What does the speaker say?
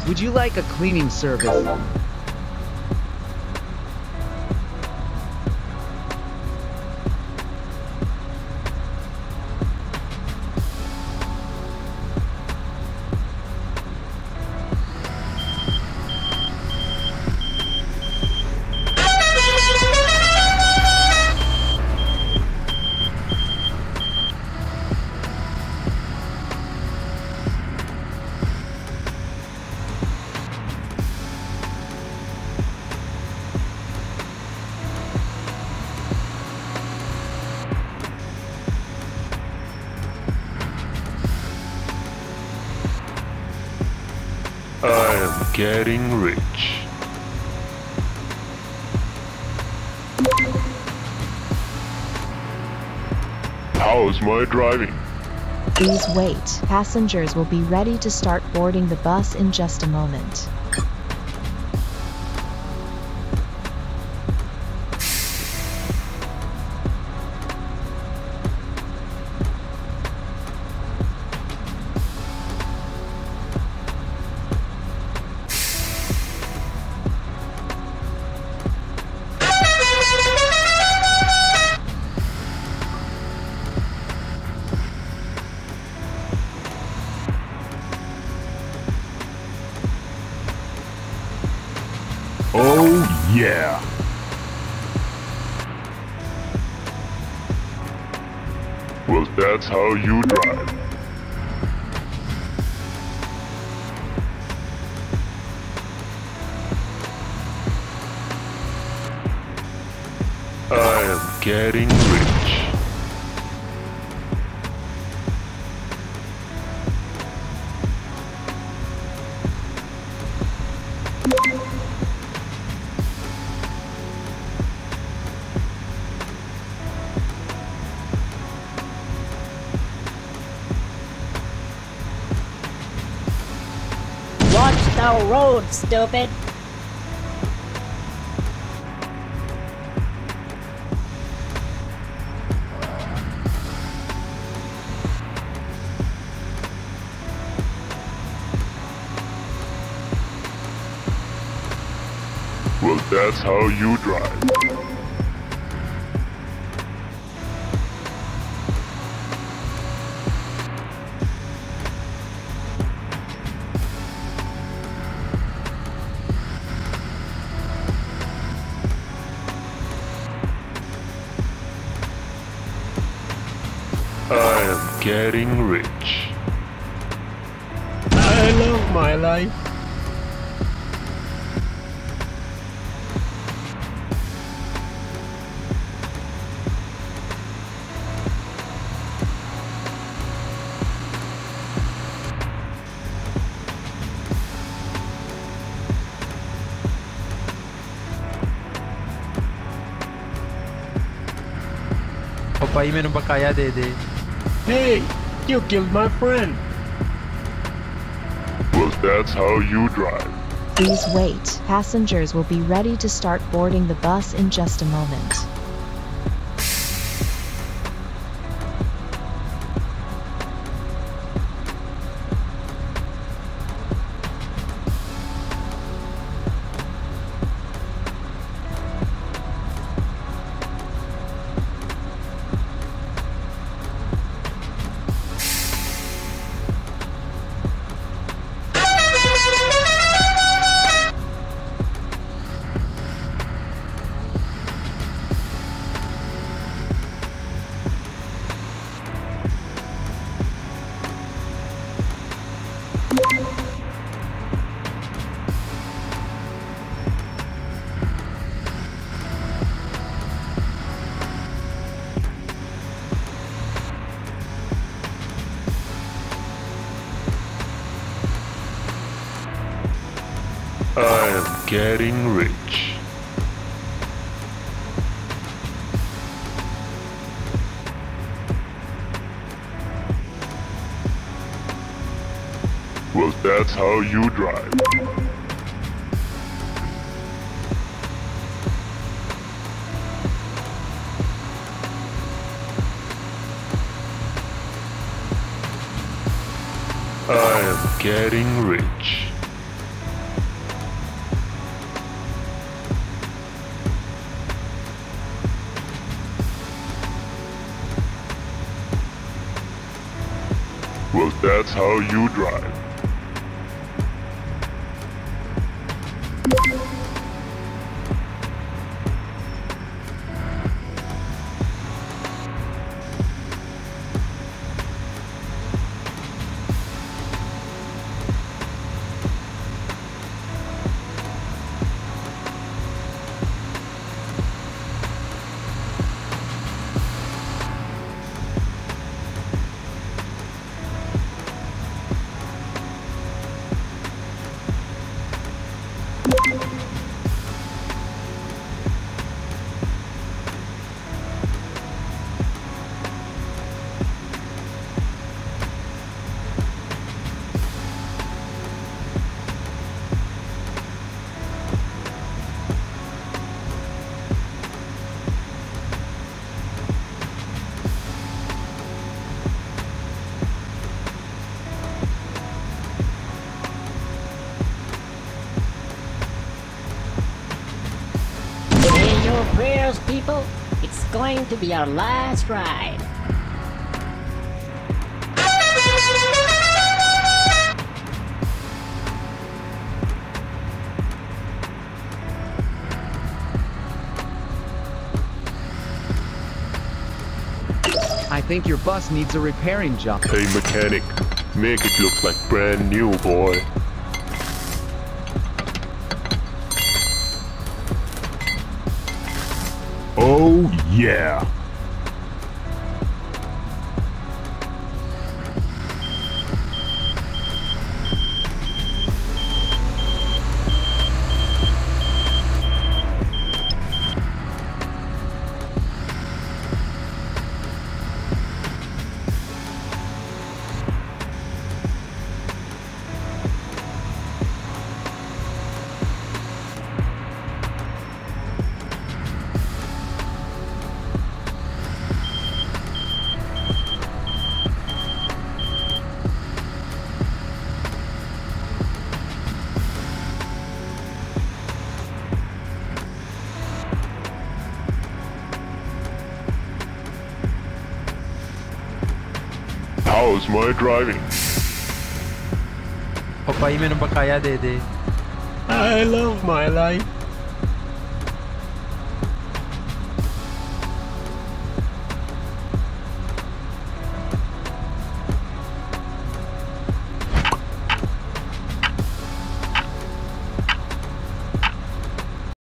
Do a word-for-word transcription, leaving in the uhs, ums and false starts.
Would you like a cleaning service? I am getting rich. How's my driving? Please wait. Passengers will be ready to start boarding the bus in just a moment. Oh yeah! Well, that's how you drive. I am getting rich. Watch the road, stupid! Well, that's how you drive. I am getting rich. I love my life. O भाई मैंने बकाया दे दे. Hey, you killed my friend. Well, that's how you drive. Please wait. Passengers will be ready to start boarding the bus in just a moment. I am getting rich. Well, that's how you drive. I am getting rich. Well, that's how you drive. Say your prayers, people. It's going to be our last ride. I think your bus needs a repairing job. Hey mechanic, make it look like brand new, boy. Oh yeah. How's my driving? पापा ही मैंने बकाया दे दे. I love my life.